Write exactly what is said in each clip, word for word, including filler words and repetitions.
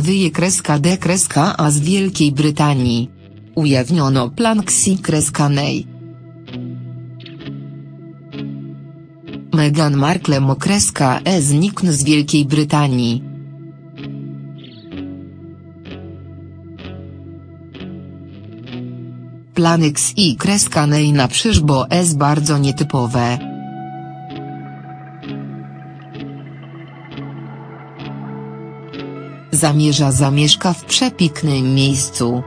wyje kreska D kreska A z Wielkiej Brytanii. Ujawniono plan Xi kreska Nej. Meghan Markle mo kreska E znikn z Wielkiej Brytanii. Plany Xi kreska Nej na przyszło S bardzo nietypowe. Zamierza zamieszka w przepięknym miejscu.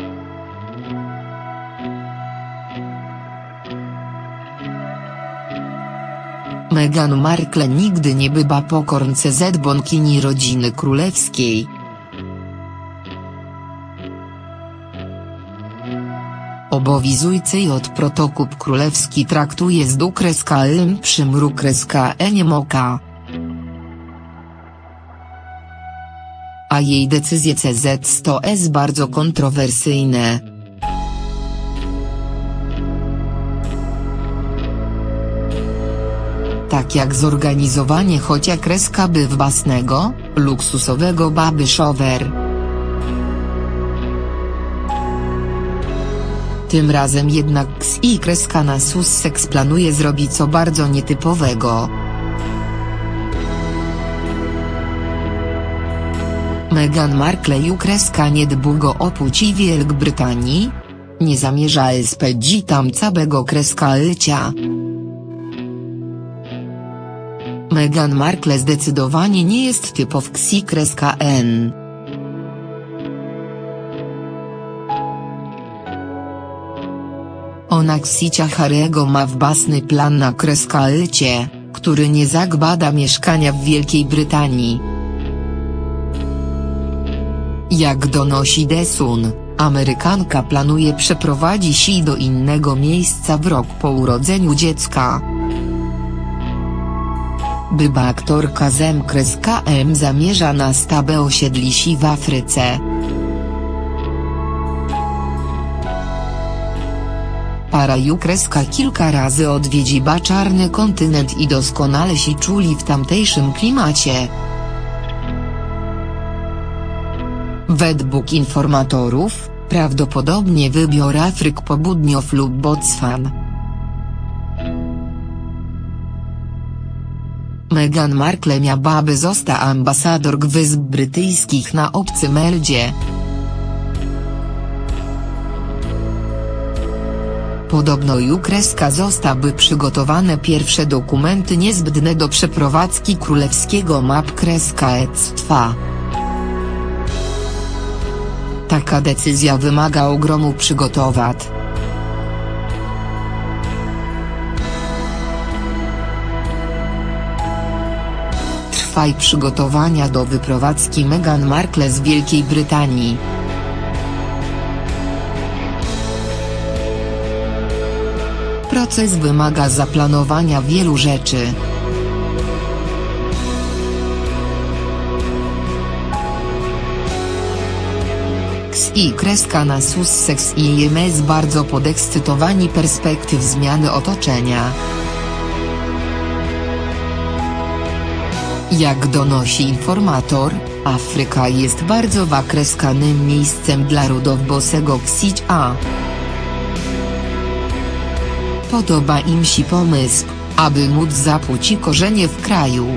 Meghan Markle nigdy nie była pokornce z bonkini rodziny królewskiej. Obowiązujący od protokół królewski traktuje z D M przymru E nie moka. A jej decyzje C Z to jest bardzo kontrowersyjne. Tak jak zorganizowanie chocia kreska by własnego, luksusowego baby shower. Tym razem jednak Xi kreska na Sussex planuje zrobić co bardzo nietypowego. Meghan Markle ju kreska niedługo opuści Wielk Brytanii. Nie zamierza spędzić tam całego kreska życia. Meghan Markle zdecydowanie nie jest typow Xi kreska N. Ona Xicia Harry'ego ma własny plan na kreska życie, który nie zakłada mieszkania w Wielkiej Brytanii. Jak donosi The Sun, Amerykanka planuje przeprowadzić się do innego miejsca w rok po urodzeniu dziecka. Była aktorka z M zamierza na stałe osiedlić się w Afryce. Para ju kreska kilka razy odwiedziła czarny kontynent i doskonale się czuli w tamtejszym klimacie. Według informatorów, prawdopodobnie wybior Afryk Południow lub Botswan. Meghan Markle miałaby zostać ambasadorką Wysp Brytyjskich na obcym eldzie. Podobno ju kreska zostały przygotowane pierwsze dokumenty niezbędne do przeprowadzki królewskiego map kreska ectwa. Taka decyzja wymaga ogromu przygotowań. Trwają przygotowania do wyprowadzki Meghan Markle z Wielkiej Brytanii. Proces wymaga zaplanowania wielu rzeczy. Xi kreska na Sussex i M S bardzo podekscytowani perspektyw zmiany otoczenia. Jak donosi informator, Afryka jest bardzo wakreskanym miejscem dla rodów bosego Xicia. Podoba im się pomysł, aby móc zapuścić korzenie w kraju.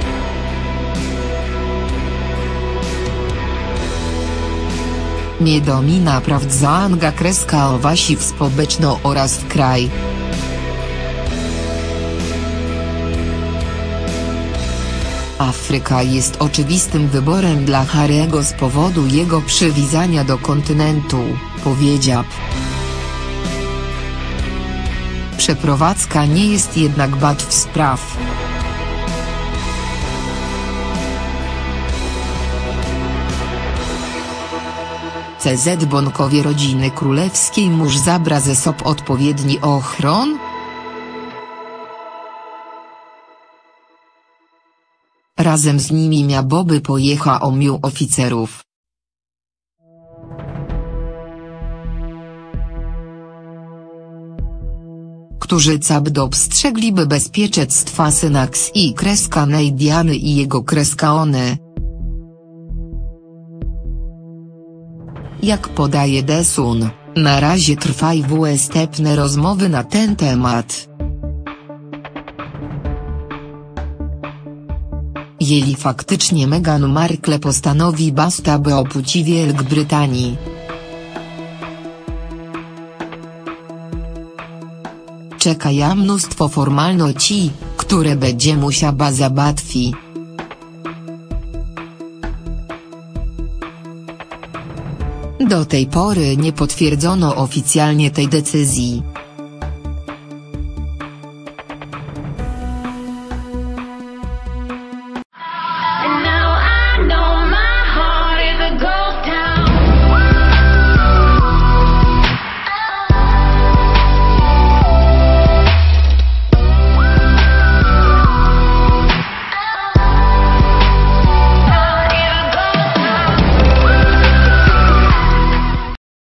Nie domina prawd zaanga kreska o wasi w społeczno oraz w kraj. Afryka jest oczywistym wyborem dla Harry'ego z powodu jego przywiązania do kontynentu, powiedział. Przeprowadzka nie jest jednak łatwa spraw. C Z bonkowie rodziny królewskiej mórz zabra ze sobą odpowiedni ochron? Razem z nimi miałoby pojechać omiu oficerów. Którzy cabd obstrzegliby bezpieczeństwa syna Xi kreska Nej Diany i jego kreska One. Jak podaje The Sun, na razie trwają wstępne rozmowy na ten temat. Jeżeli faktycznie Meghan Markle postanowi basta by opuści Wielk Brytanii, czeka ją mnóstwo formalności, które będzie musiała załatwić. Do tej pory nie potwierdzono oficjalnie tej decyzji.